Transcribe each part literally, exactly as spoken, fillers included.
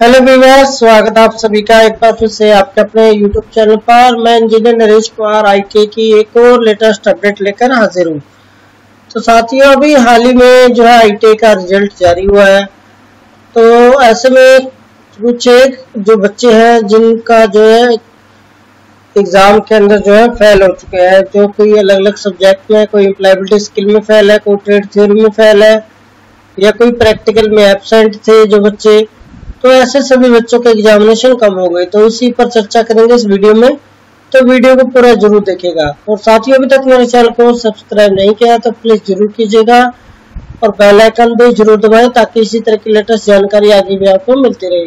Hello viewers, स्वागत है आप सभी का एक बार फिर से आपके अपने यूट्यूब चैनल पर। मैं इंजीनियर नरेश कुमार आईटी की एक और लेटेस्ट अपडेट लेकर हाजिर हूँ। तो साथियों, अभी हाल ही में जो है आईटी का रिजल्ट जारी हुआ है। तो ऐसे में कुछ एक जो बच्चे हैं जिनका जो है एग्जाम के अंदर जो है फेल हो चुके हैं, जो कोई अलग अलग सब्जेक्ट में, कोई एम्प्लॉयबिलिटी स्किल में फेल है, कोई ट्रेड थ्योरी में फेल है, या कोई प्रैक्टिकल में एब्सेंट थे जो बच्चे। तो ऐसे सभी बच्चों के एग्जामिनेशन कम हो गए। तो उसी पर चर्चा करेंगे इस वीडियो में, तो वीडियो को पूरा जरूर देखेगा। और साथियों, अभी तक मेरे चैनल को सब्सक्राइब नहीं किया तो प्लीज जरूर कीजिएगा और बेल आइकन भी जरूर दबाएं ताकि इसी तरह की लेटेस्ट जानकारी आगे भी आपको मिलती रहे।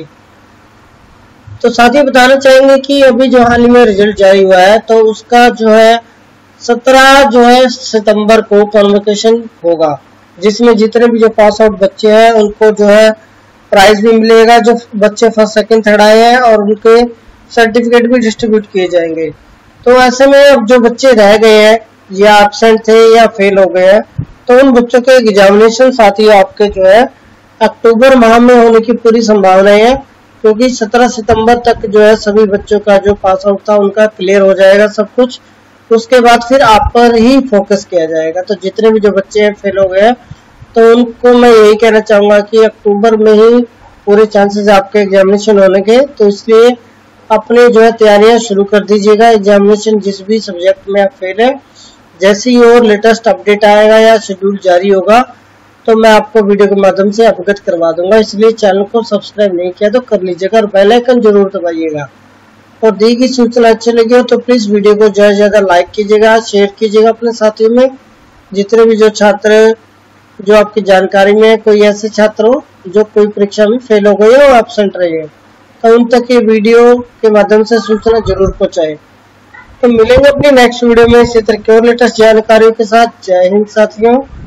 तो साथियों, बताना चाहेंगे कि अभी जो हाल ही में रिजल्ट जारी हुआ है, तो उसका जो है सत्रह जो है सितंबर को कॉन्वोकेशन होगा, जिसमें जितने भी जो पास आउट बच्चे हैं उनको जो है प्राइज भी मिलेगा, जो बच्चे फर्स्ट सेकंड थर्ड आए हैं, और उनके सर्टिफिकेट भी डिस्ट्रीब्यूट किए जाएंगे। तो ऐसे में अब जो बच्चे रह गए हैं या एब्सेंट थे या फेल हो गए हैं, तो उन बच्चों के एग्जामिनेशन साथियों आपके जो है अक्टूबर माह में होने की पूरी संभावना है, क्योंकि सत्रह सितंबर तक जो है सभी बच्चों का जो पास आउट था उनका क्लियर हो जाएगा सब कुछ। उसके बाद फिर आप पर ही फोकस किया जाएगा। तो जितने भी जो बच्चे फेल हो गए हैं, तो उनको मैं यही कहना चाहूंगा कि अक्टूबर में ही पूरे चांसेस आपके एग्जामिनेशन होने के। तो इसलिए अपने जो है तैयारियां शुरू कर दीजिएगा। एग्जामिनेशन जिस भी सब्जेक्ट में आप फेल है, जैसे ही और लेटेस्ट अपडेट आएगा या शेड्यूल जारी होगा, तो मैं आपको वीडियो के माध्यम से अवगत करवा दूंगा। इसलिए चैनल को सब्सक्राइब नहीं किया तो कर लीजिएगा और बेल आइकन जरूर दबाइएगा। और दी गई सूचना अच्छी लगी हो तो प्लीज वीडियो को ज्यादा से ज्यादा लाइक कीजिएगा, शेयर कीजिएगा अपने साथियों में। जितने भी जो छात्र जो आपकी जानकारी में कोई ऐसे छात्र हो जो कोई परीक्षा में फेल हो गए और एब्सेंट रहे हैं, तो उन तक ये वीडियो के माध्यम से सूचना जरूर पहुंचाए। तो मिलेंगे अपनी नेक्स्ट वीडियो में इसी तरह की और लेटेस्ट जानकारियों के साथ। जय हिंद साथियों।